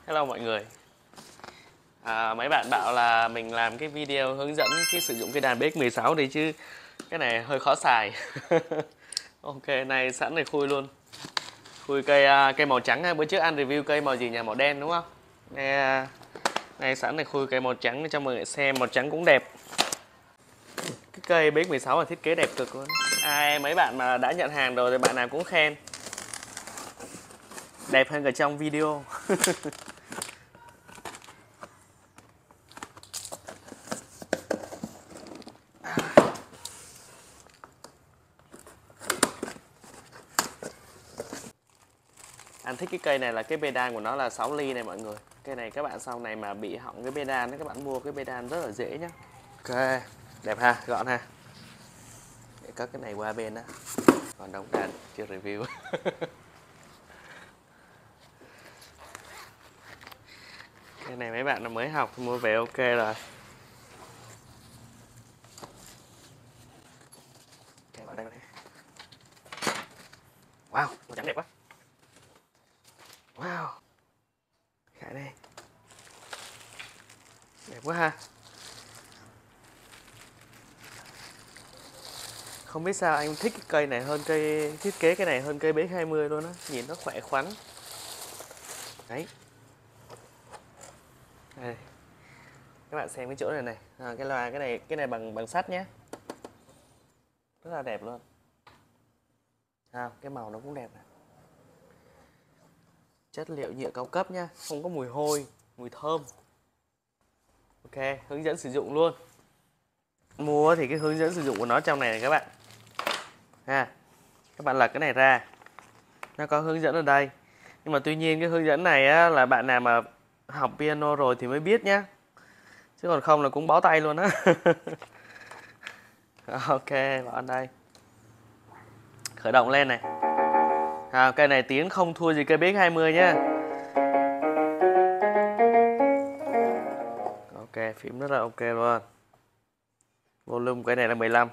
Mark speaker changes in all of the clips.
Speaker 1: Hello mọi người. Mấy bạn bảo là mình làm cái video hướng dẫn cái sử dụng cái đàn BX16 đi chứ cái này hơi khó xài. Ok, này sẵn này khui luôn. Khui cây màu trắng ha. Bữa trước ăn review cây màu gì nhỉ? Màu đen đúng không? Này sẵn này khui cây màu trắng để cho mọi người xem, màu trắng cũng đẹp. Cái cây BX16 là thiết kế đẹp cực luôn. Mấy bạn mà đã nhận hàng rồi thì bạn nào cũng khen. Đẹp hơn cả trong video. Anh thích cái cây này là cái pedal của nó là 6 ly này mọi người. Cây này các bạn sau này mà bị hỏng cái pedal đó, các bạn mua cái pedal rất là dễ nhá. Ok, đẹp ha, gọn ha. Để cất cái này qua bên đó. Còn đồng đàn chưa review. Cái này mấy bạn là mới học mua về ok rồi. Okay, vào đây. Wow, màu trắng đẹp quá. Wow. Khải đây. Đẹp quá ha. Không biết sao anh thích cái cây này hơn cây, thiết kế cái này hơn cây BX20 luôn á, nhìn nó khỏe khoắn. Đấy. Đây. Các bạn xem cái chỗ này này, cái loa cái này bằng sắt nhé. Rất là đẹp luôn. Cái màu nó cũng đẹp này. Chất liệu nhựa cao cấp nhá, không có mùi hôi, mùi thơm. Ok, hướng dẫn sử dụng luôn. Mua thì cái hướng dẫn sử dụng của nó trong này các bạn. Các bạn lật cái này ra, nó có hướng dẫn ở đây. Nhưng mà tuy nhiên cái hướng dẫn này á, là bạn nào mà học piano rồi thì mới biết nhá, chứ còn không là cũng bó tay luôn á. Ok, vào đây. Khởi động lên này. Cây này tiếng không thua gì cây BX20 nhá. Ok, phím rất là ok luôn. Volume cái này là 15.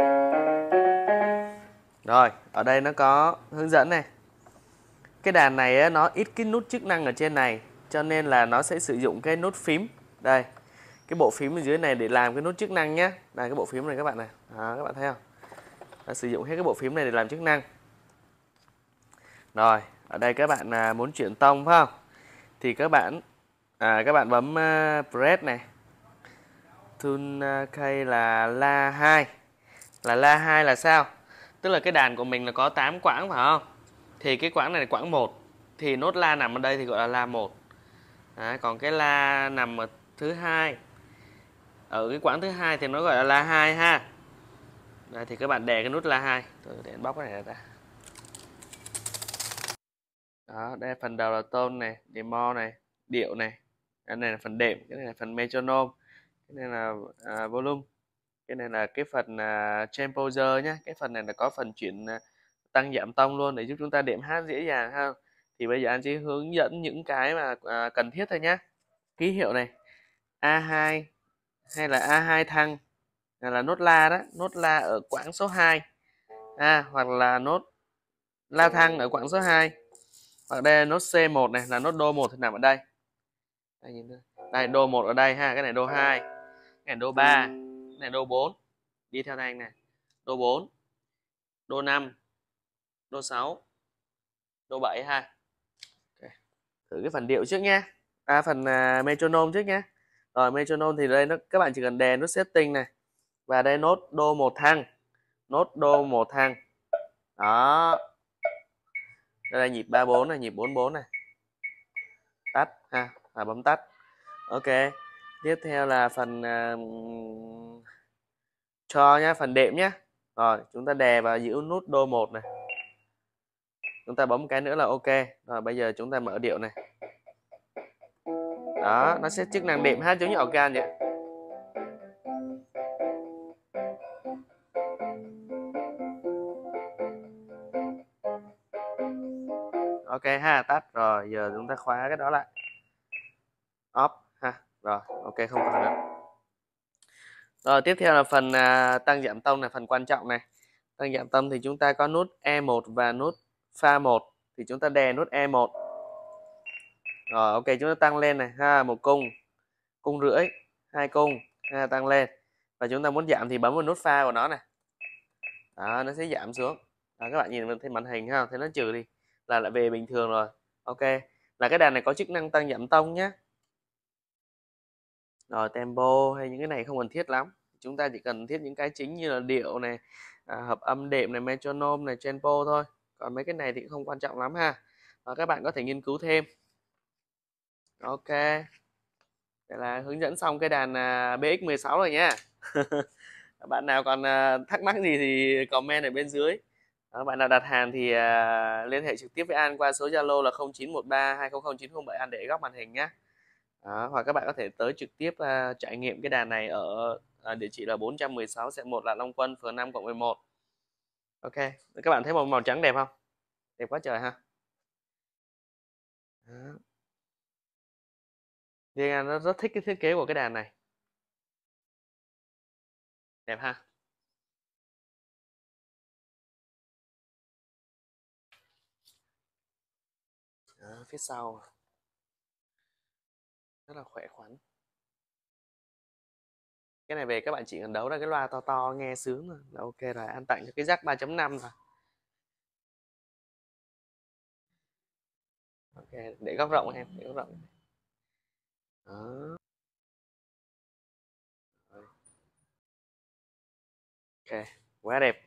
Speaker 1: Rồi, ở đây nó có hướng dẫn này. Cái đàn này á, nó ít cái nút chức năng ở trên này, cho nên là nó sẽ sử dụng cái nút phím. Đây, cái bộ phím ở dưới này để làm cái nút chức năng nhé. Đây, cái bộ phím này các bạn này. Các bạn thấy không? Nó sử dụng hết cái bộ phím này để làm chức năng. Rồi, ở đây các bạn muốn chuyển tông phải không? Thì các bạn bấm press này. Tune key là La 2. Là La 2 là sao? Tức là cái đàn của mình là có 8 quãng phải không? Thì cái quãng này là quãng 1. Thì nốt La nằm ở đây thì gọi là La 1. Còn cái La nằm ở thứ hai. Ở cái quãng thứ hai thì nó gọi là La 2 ha. Đây thì các bạn đè cái nút La 2. Để bóc cái này ra. Đó, đây là phần đầu là tone này, demo này, điệu này. Cái này là phần đệm, cái này là phần metronome, cái này là volume. Cái này là cái phần temposer nhé. Cái phần này là có phần chuyển tăng giảm tông luôn để giúp chúng ta đệm hát dễ dàng ha. Thì bây giờ anh chỉ hướng dẫn những cái mà cần thiết thôi nhé. Ký hiệu này A2 hay là A2 thăng là nốt La đó, nốt La ở quãng số 2. Hoặc là nốt La thăng ở quãng số 2. Hoặc đây là nốt C1 này, là nốt đô 1 thì nằm ở đây. Đây đô 1 ở đây ha, cái này đô 2, cái này đô 3, cái này đô 4. Đi theo đây này. Đô 4, đô 5, đô 6, đô 7 ha. Okay. Thử cái phần điệu trước nhé. Phần metronome trước nhé. Rồi metronome thì đây các bạn chỉ cần đè nút setting này. Và đây nốt đô 1 thăng. Nốt đô 1 thăng. Đó. Đây là nhịp 34 này, nhịp 44 này. Tắt ha, và bấm tắt. Ok. Tiếp theo là phần cho nhá, phần đệm nhá. Rồi, chúng ta đè vào giữ nút đô 1 này. Chúng ta bấm cái nữa là ok. Rồi bây giờ chúng ta mở điệu này. Đó, nó sẽ chức năng đệm hát giống như organ vậy. Ok ha, tắt rồi, giờ chúng ta khóa cái đó lại. Off ha. Rồi, ok không còn nữa. Rồi tiếp theo là phần tăng giảm tông này, phần quan trọng này. Tăng giảm tông thì chúng ta có nút E1 và nút pha 1 thì chúng ta đè nút E1. Rồi ok, chúng ta tăng lên này ha, một cung, cung rưỡi, hai cung ha, tăng lên. Và chúng ta muốn giảm thì bấm vào nút pha của nó này. Đó, nó sẽ giảm xuống. Đó, các bạn nhìn thấy màn hình ha, thấy nó trừ đi là lại về bình thường rồi. Ok, là cái đàn này có chức năng tăng giảm tông nhé. Rồi tempo hay những cái này không cần thiết lắm, chúng ta chỉ cần thiết những cái chính như là điệu này, hợp âm đệm này, metronome này, tempo thôi. Còn mấy cái này thì không quan trọng lắm ha. Các bạn có thể nghiên cứu thêm. Ok, vậy là hướng dẫn xong cái đàn BX16 rồi nha. Bạn nào còn thắc mắc gì thì comment ở bên dưới. Bạn nào đặt hàng thì liên hệ trực tiếp với An qua số Zalo là 0913 200 907, An để góc màn hình nhé. Hoặc các bạn có thể tới trực tiếp trải nghiệm cái đàn này ở địa chỉ là 416 Xe 1 Lạc Long Quân, phường 5 quận 11. Ok, các bạn thấy một màu trắng đẹp không? Đẹp quá trời ha. Đó. Riêng An nó rất thích cái thiết kế của cái đàn này. Đẹp ha. Đó, phía sau rất là khỏe khoắn. Cái này về các bạn chỉ cần đấu ra cái loa to to nghe sướng rồi là ok rồi. An tặng cho cái jack 3.5 rồi. Ok, để góc rộng em, để góc rộng. Đó. Ok, quá đẹp.